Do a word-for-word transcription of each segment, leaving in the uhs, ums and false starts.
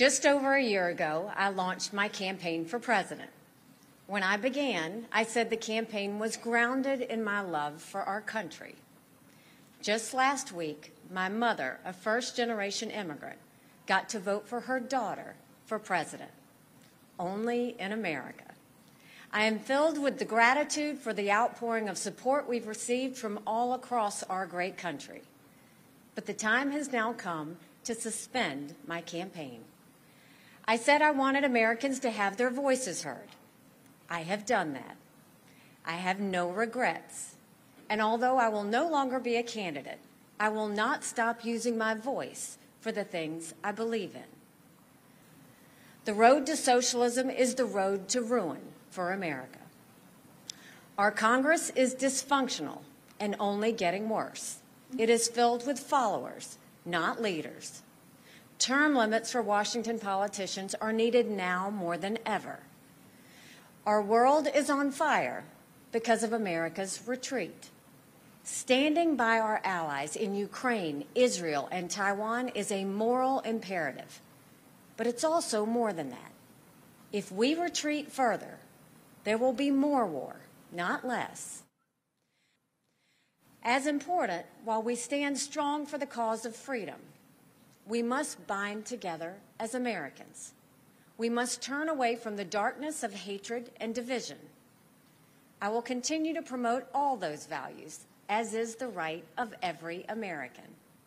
Just over a year ago, I launched my campaign for president. When I began, I said the campaign was grounded in my love for our country. Just last week, my mother, a first-generation immigrant, got to vote for her daughter for president. Only in America. I am filled with the gratitude for the outpouring of support we've received from all across our great country. But the time has now come to suspend my campaign. I said I wanted Americans to have their voices heard. I have done that. I have no regrets. And although I will no longer be a candidate, I will not stop using my voice for the things I believe in. The road to socialism is the road to ruin for America. Our Congress is dysfunctional and only getting worse. It is filled with followers, not leaders. Term limits for Washington politicians are needed now more than ever. Our world is on fire because of America's retreat. Standing by our allies in Ukraine, Israel, and Taiwan is a moral imperative. But it's also more than that. If we retreat further, there will be more war, not less. As important, while we stand strong for the cause of freedom, we must bind together as Americans. We must turn away from the darkness of hatred and division. I will continue to promote all those values, as is the right of every American.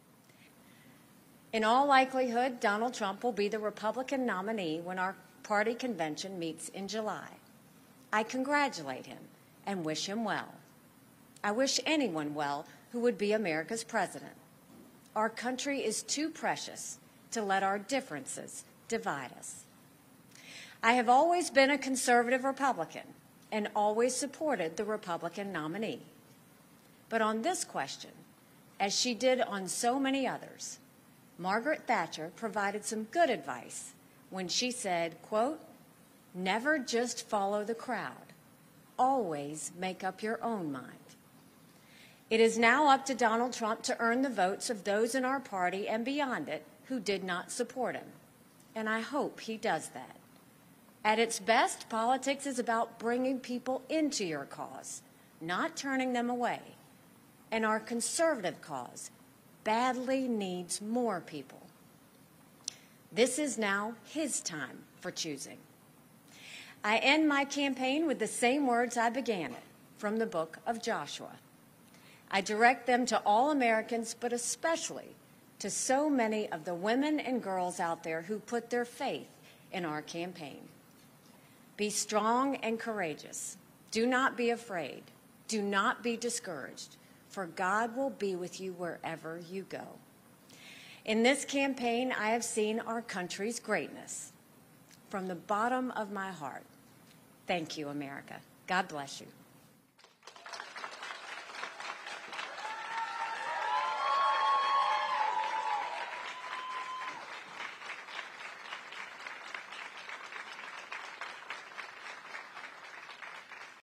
In all likelihood, Donald Trump will be the Republican nominee when our party convention meets in July. I congratulate him and wish him well. I wish anyone well who would be America's president. Our country is too precious to let our differences divide us. I have always been a conservative Republican and always supported the Republican nominee. But on this question, as she did on so many others, Margaret Thatcher provided some good advice when she said, quote, "Never just follow the crowd. Always make up your own mind." It is now up to Donald Trump to earn the votes of those in our party and beyond it who did not support him. And I hope he does that. At its best, politics is about bringing people into your cause, not turning them away. And our conservative cause badly needs more people. This is now his time for choosing. I end my campaign with the same words I began it, from the book of Joshua. I direct them to all Americans, but especially to so many of the women and girls out there who put their faith in our campaign. Be strong and courageous. Do not be afraid. Do not be discouraged, for God will be with you wherever you go. In this campaign, I have seen our country's greatness. From the bottom of my heart, thank you, America. God bless you.